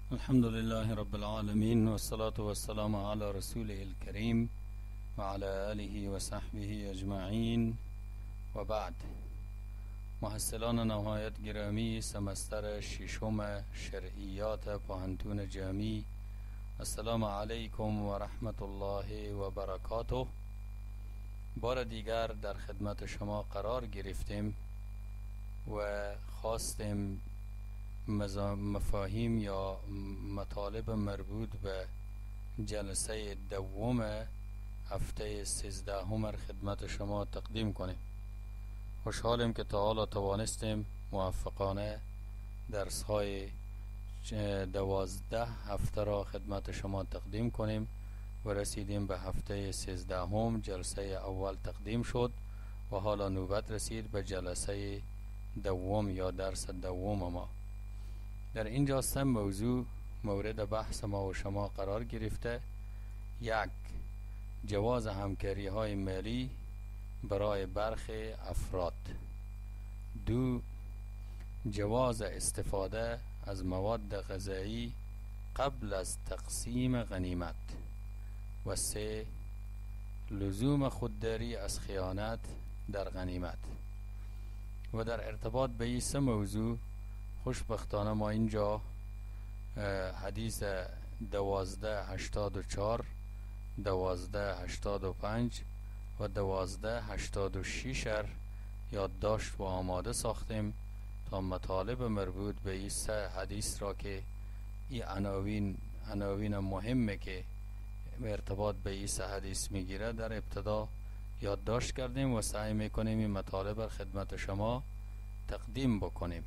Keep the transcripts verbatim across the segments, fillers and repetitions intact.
الحمد لله رب العالمين والصلاة والسلام على رسوله الكريم وعلى آله وصحبه أجمعين وبعد. محصلان نهایت گرامی سمستر ششم شرعیات پاهنتون جامی، السلام علیکم و رحمت الله و برکاته. بار دیگر در خدمت شما قرار گرفتیم و خواستیم مفاهیم یا مطالب مربوط به جلسه دوم هفته سیزدهم خدمت شما تقدیم کنیم. خوشحالیم که تا حالا توانستیم موفقانه درس های دوازده هفته را خدمت شما تقدیم کنیم و رسیدیم به هفته سیزدهم. جلسه اول تقدیم شد و حالا نوبت رسید به جلسه دوم یا درس دوم ما. در اینجا سه موضوع مورد بحث ما و شما قرار گرفته. یک، جواز همکاری های مالی برای برخی افراد. دو، جواز استفاده از مواد غذایی قبل از تقسیم غنیمت. و سه، لزوم خودداری از خیانت در غنیمت. و در ارتباط به این سه موضوع خوشبختانه ما اینجا حدیث دوازده هشتاد و چار، دوازده هشتاد و پنج و دوازده هشتاد و شش یادداشت و آماده ساختیم تا مطالب مربوط به این سه حدیث را که این عناوین عناوین مهمه که ارتباط به این سه حدیث میگیره در ابتدا یادداشت کردیم و سعی میکنیم این مطالب را خدمت شما تقدیم بکنیم.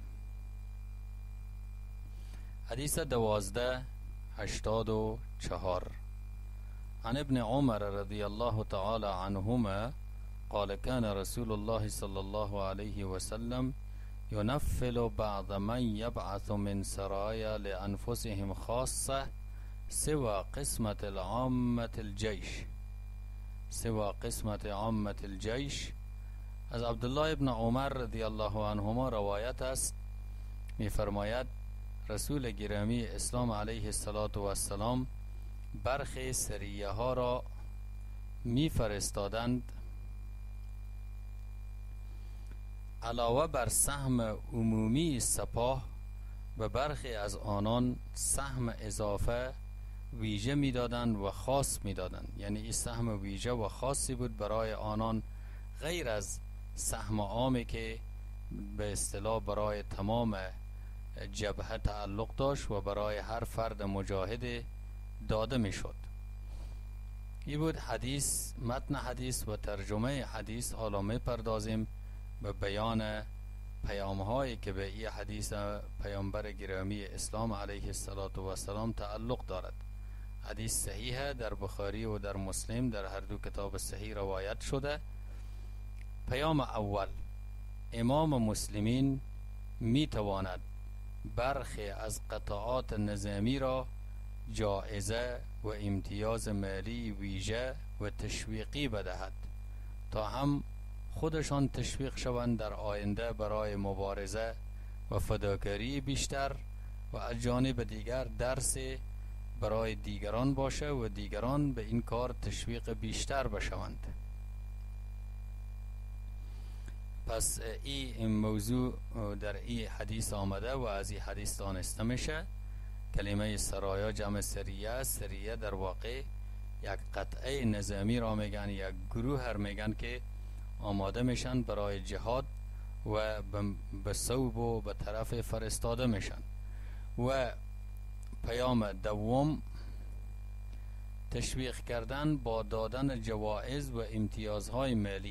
حدیث دوازده هشتاد و چهار. عن ابن عمر رضی الله تعالی عنهما قال كان رسول الله صلی الله علیه وسلم ينفل بعض من يبعث من سرايا لأنفسهم خاصة سوى قسمة العامة الجيش سوى قسمة عامة الجيش. از عبدالله ابن عمر رضی الله عنهما روایت است، می فرماید رسول گرامی اسلام علیه السلام برخی سریه ها را می فرستادند علاوه بر سهم عمومی سپاه و برخی از آنان سهم اضافه ویژه می دادند و خاص می دادند. یعنی این سهم ویژه و خاصی بود برای آنان غیر از سهم عامی که به اصطلاح برای تمام جبهه تعلق داشت و برای هر فرد مجاهد داده می شد. این بود حدیث، متن حدیث و ترجمه حدیث. حالا می پردازیم به بیان پیام هایی که به این حدیث پیامبر گرامی اسلام علیه السلام تعلق دارد. حدیث صحیح در بخاری و در مسلم در هر دو کتاب صحیح روایت شده. پیام اول، امام مسلمین می تواند برخی از قطعات نظامی را جایزه و امتیاز مالی ویژه و تشویقی بدهد تا هم خودشان تشویق شوند در آینده برای مبارزه و فداکاری بیشتر و از جانب دیگر درس برای دیگران باشه و دیگران به این کار تشویق بیشتر بشوند. پس این موضوع در این حدیث آمده و از این حدیث دانسته میشه. کلمه سرایا جمع سریه. سریه در واقع یک قطعه نظامی را میگن، یک گروه میگن که آماده میشن برای جهاد و به صوب و به طرف فرستاده میشن. و پیام دوم، تشویق کردن با دادن جوائز و امتیازهای مالی.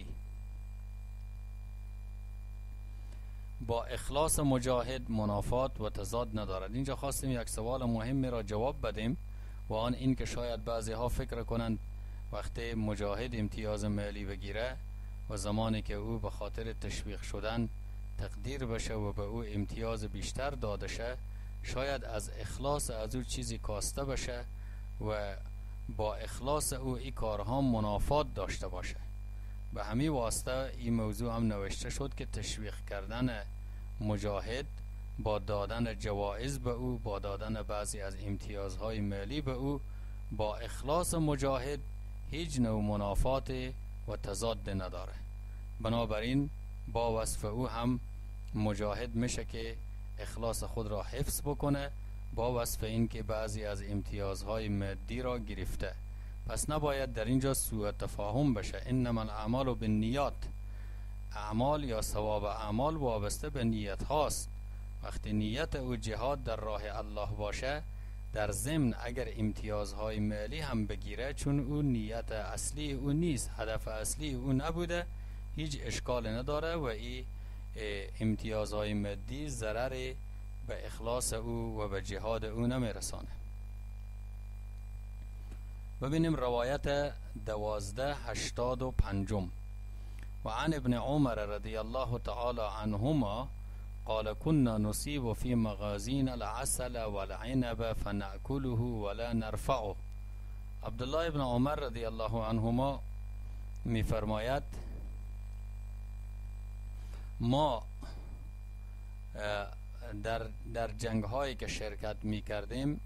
با اخلاص مجاهد منافات و تضاد ندارد. اینجا خواستیم یک سوال مهمی را جواب بدیم و آن این که شاید بعضی ها فکر کنند وقتی مجاهد امتیاز مالی بگیره و زمانی که او به خاطر تشویق شدن تقدیر بشه و به او امتیاز بیشتر داده شه، شاید از اخلاص از او چیزی کاسته بشه و با اخلاص او این کارها منافات داشته باشه. به همین واسطه این موضوع هم نوشته شد که تشویق کردن مجاهد با دادن جوایز به او، با دادن بعضی از امتیازهای مالی به او، با اخلاص مجاهد هیچ نوع منافات و تضاد نداره. بنابراین با وصف او هم مجاهد میشه که اخلاص خود را حفظ بکنه با وصف این که بعضی از امتیازهای مادی را گرفته. پس نباید در اینجا سوء تفاهم بشه. انما الاعمال بالنیات، اعمال یا ثواب اعمال وابسته به نیت هاست. وقتی نیت او جهاد در راه الله باشه، در ضمن اگر امتیازهای مالی هم بگیره، چون او نیت اصلی او نیست، هدف اصلی او نبوده، هیچ اشکال نداره و این امتیازهای مادی ضرر به اخلاص او و به جهاد او نمیرسانه. ببینیم روایت دوازده هشتاد و پنجم. و عن ابن عمر رضی الله تعالی عنهما قال كنا نصيب في مغازين العسل والعنب فنأكله ولا نرفعه. عبدالله ابن عمر رضی الله عنهما می فرماید ما در در جنگ هایی که شرکت می کردیم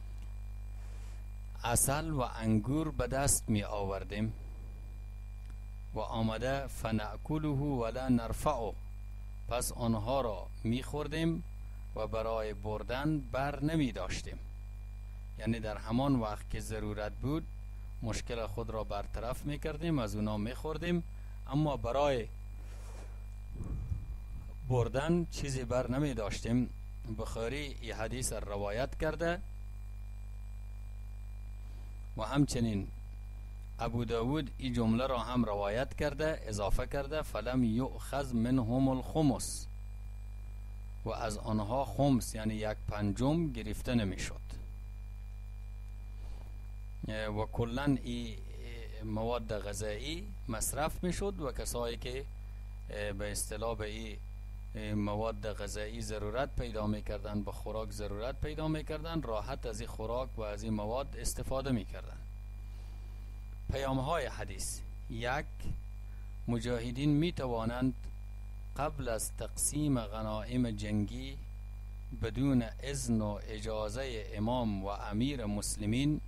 عسل و انگور به دست می آوردیم و آمده فنأکله ولا نرفعه، پس آنها را می خوردیم و برای بردن بر نمی داشتیم. یعنی در همان وقت که ضرورت بود مشکل خود را برطرف می کردیم، از اونا می خوردیم، اما برای بردن چیزی بر نمی داشتیم. بخاری این حدیث روایت کرده و همچنین ابو داود این جمله را هم روایت کرده، اضافه کرده فلم یؤخذ منهم الخمس، و از آنها خمس یعنی یک پنجم گرفته نمی شد. و کلن این مواد غذایی مصرف می شد و کسایی که به اصطلاح به این مواد غذایی ضرورت پیدا می کردن، به خوراک ضرورت پیدا می کردن، راحت از این خوراک و از این مواد استفاده می کردن. پیام های حدیث: یک، مجاهدین می توانند قبل از تقسیم غنایم جنگی بدون اذن و اجازه امام و امیر مسلمین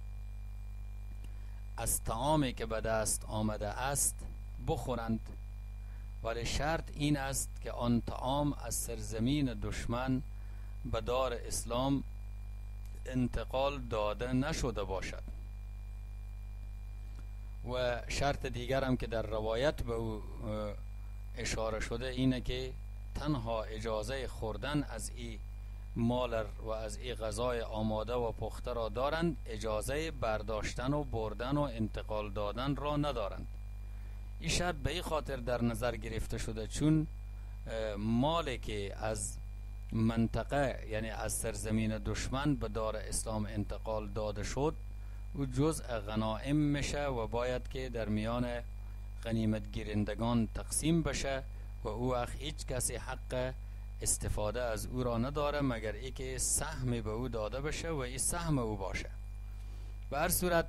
از طعامی که به دست آمده است بخورند، ولی شرط این است که آن طعام از سرزمین دشمن به دار اسلام انتقال داده نشده باشد. و شرط دیگر هم که در روایت به او اشاره شده اینه که تنها اجازه خوردن از این مال و از این غذای آماده و پخته را دارند، اجازه برداشتن و بردن و انتقال دادن را ندارند. این شرط به این خاطر در نظر گرفته شده چون مالی که از منطقه یعنی از سرزمین دشمن به دار اسلام انتقال داده شد او جزء غنایم میشه و باید که در میان غنیمت گیرندگان تقسیم بشه و او وقت هیچ کسی حق استفاده از او را نداره مگر ای که سهم به او داده بشه و این سهم او باشه. به هر صورت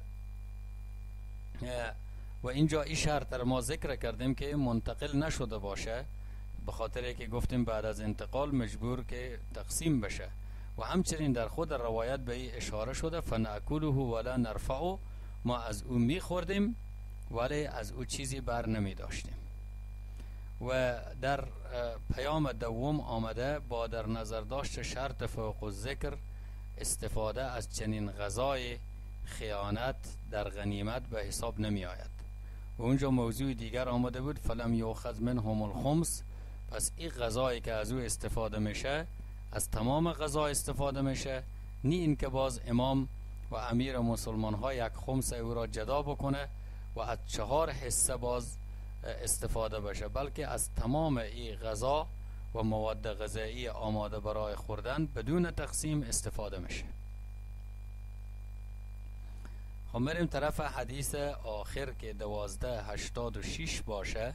و اینجا این شرط را ما ذکر کردیم که منتقل نشده باشه، به خاطر که گفتیم بعد از انتقال مجبور که تقسیم بشه. و همچنین در خود روایت به این اشاره شده فنأکله ولا نرفعه، ما از او می خوردیم ولی از او چیزی بر نمی داشتیم. و در پیام دوم آمده با در نظر داشت شرط فوق الذکر استفاده از چنین غذای خیانت در غنیمت به حساب نمی آید. و اونجا موضوع دیگر آمده بود فلم یؤخذ منهم الخمس، پس این غذایی که از او استفاده میشه از تمام غذا استفاده میشه، نه این که باز امام و امیر مسلمان ها یک خمس او را جدا بکنه و از چهار حصه باز استفاده بشه، بلکه از تمام این غذا و مواد غذایی آماده برای خوردن بدون تقسیم استفاده میشه. خب میریم طرف حدیث آخر که دوازده هشتاد و شیش باشه.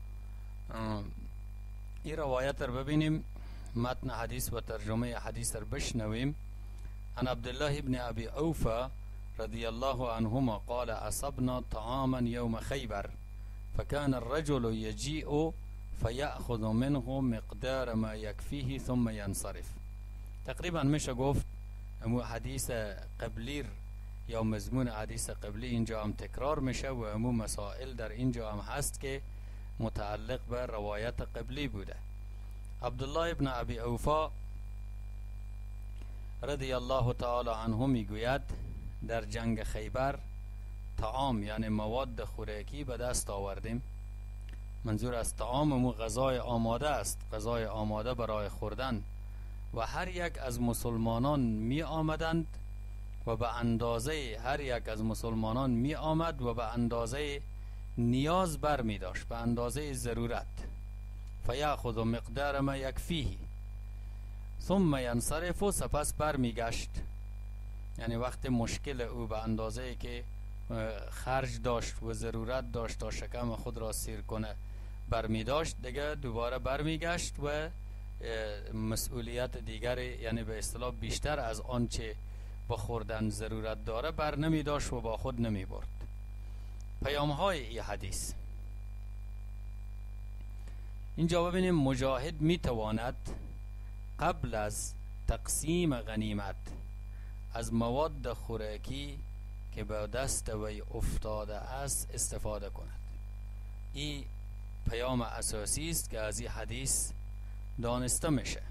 این روایت رو ببینیم، متن حدیث و ترجمه حدیث رو بشنویم. عن عبدالله ابن ابی اوفى رضی الله عنهما قال اصبنا طعاما يوم خيبر فكان الرجل يجيء فیأخذ منه مقدار ما یکفیه ثم ینصرف. تقریبا میشه گفت امو حدیث قبلی یا مضمون حدیث قبلی اینجا هم تکرار میشه و امو مسائل در اینجا هم هست که متعلق به روایت قبلی بوده. عبدالله ابن ابی اوفا رضی الله تعالی عنه میگوید در جنگ خیبر طعام یعنی مواد خوراکی به دست آوردیم. منظور از طعام مو غذای آماده است، غذای آماده برای خوردن، و هر یک از مسلمانان می آمدند و به اندازه هر یک از مسلمانان می آمد و به اندازه نیاز بر می داشت، به اندازه ضرورت. فیأخذ مقدار ما یکفیه ثم ینصرف، و سپس بر می گشت. یعنی وقت مشکل او به اندازه که خرج داشت و ضرورت داشت تا شکم خود را سیر کنه بر می داشت، دیگه دوباره بر می گشت و مسئولیت دیگری یعنی به اصطلاح بیشتر از آنچه با خوردن ضرورت داره بر نمی داشت و با خود نمی برد. پیام های این حدیث اینجا ببینیم مجاهد می تواند قبل از تقسیم غنیمت از مواد خوراکی که به دست وی افتاده است استفاده کند. این پیام اساسی است که از این حدیث دانسته میشه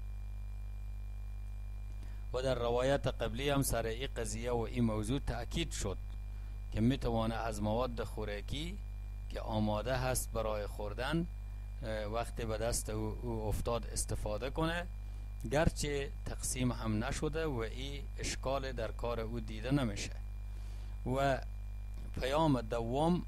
و در روایت قبلی هم سر این قضیه و این موضوع تأکید شد که میتوانه از مواد خوراکی که آماده هست برای خوردن وقتی به دست او افتاد استفاده کنه، گرچه تقسیم هم نشده و این اشکال در کار او دیده نمیشه. و پیام دوم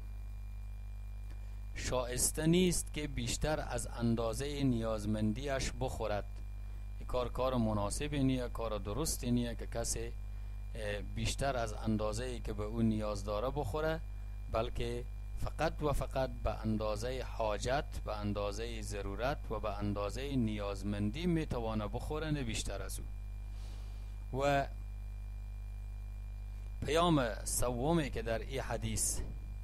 شایسته نیست که بیشتر از اندازه نیازمندیش بخورد. این کار کار مناسبی نیه، کار درستی نیه که کسی بیشتر از اندازه‌ای که به اون نیاز داره بخوره، بلکه فقط و فقط به اندازه حاجت، به اندازه ضرورت و به اندازه نیازمندی میتوانه بخوره، نه بیشتر از او. و پیام سومی که در این حدیث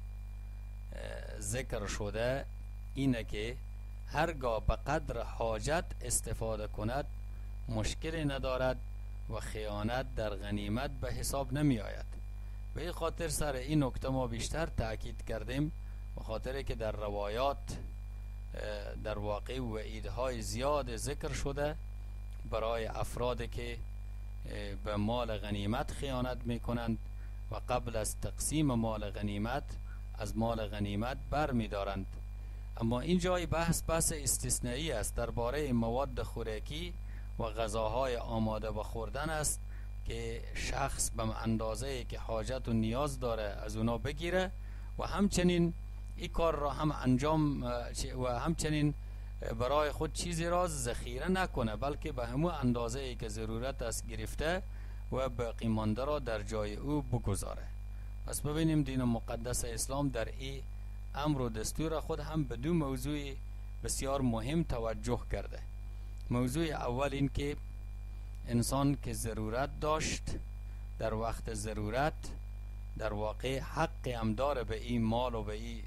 ذکر شده اینه که هرگاه به قدر حاجت استفاده کند مشکلی ندارد و خیانت در غنیمت به حساب نمی آید. به این خاطر سر این نکته ما بیشتر تأکید کردیم، به خاطر که در روایات در واقع وعیدهای زیاد ذکر شده برای افرادی که به مال غنیمت خیانت می کنند و قبل از تقسیم مال غنیمت از مال غنیمت بر می دارند. اما این جای بحث بحث استثنایی است درباره مواد خوراکی و غذاهای آماده به خوردن است که شخص به اندازه که حاجت و نیاز داره از اونا بگیره و همچنین این کار را هم انجام و همچنین برای خود چیزی را ذخیره نکنه، بلکه به همون اندازه که ضرورت است گرفته و باقی مانده را در جای او بگذاره. پس ببینیم دین مقدس اسلام در این امر و دستور خود هم به دو موضوع بسیار مهم توجه کرده. موضوع اول این که انسان که ضرورت داشت در وقت ضرورت در واقع حق هم داره به این مال و به این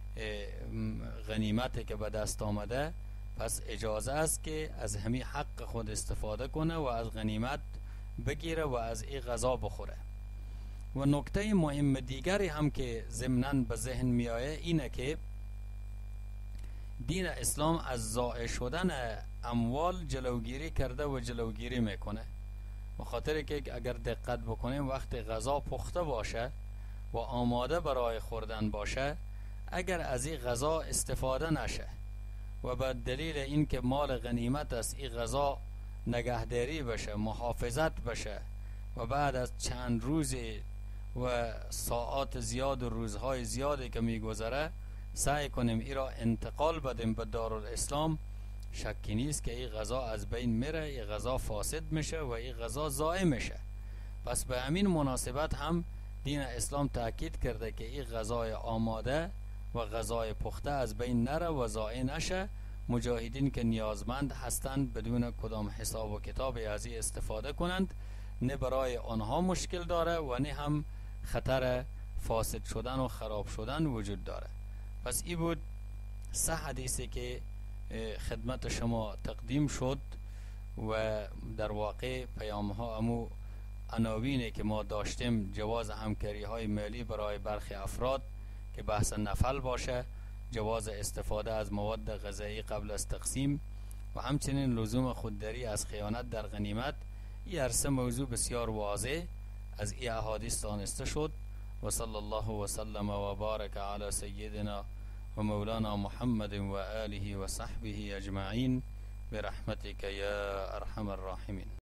غنیمت که به دست آمده، پس اجازه است که از همین حق خود استفاده کنه و از غنیمت بگیره و از این غذا بخوره. و نکته مهم دیگری هم که ضمناً به ذهن می آید اینه که دین اسلام از ضایع شدن اموال جلوگیری کرده و جلوگیری میکنه. به خاطر که اگر دقت بکنیم وقتی غذا پخته باشه و آماده برای خوردن باشه، اگر از این غذا استفاده نشه و به دلیل اینکه مال غنیمت است این غذا نگهداری بشه، محافظت بشه و بعد از چند روزی و ساعات زیاد و روزهای زیادی که میگذره سعی کنیم ای را انتقال بدیم به دارالاسلام، شکی نیست که این غذا از بین میره، این غذا فاسد میشه و این غذا ضایع میشه. پس به همین مناسبت هم دین اسلام تاکید کرده که این غذای آماده و غذای پخته از بین نره و ضایع نشه. مجاهدین که نیازمند هستند بدون کدام حساب و کتاب از این استفاده کنند، نه برای آنها مشکل داره و نه هم خطر فاسد شدن و خراب شدن وجود داره. پس این بود سه حدیثی که خدمت شما تقدیم شد و در واقع پیام ها امو عناوینی که ما داشتیم: جواز همکاری های مالی برای برخی افراد که بحث نفل باشه، جواز استفاده از مواد غذایی قبل از تقسیم و همچنین لزوم خودداری از خیانت در غنیمت. این هر سه موضوع بسیار واضح از این احادیث دانسته شد. و صلی الله و سلم و بارک علی سیدنا و مولانا محمد و آله و صحبه اجمعین برحمتك یا ارحم الراحمین.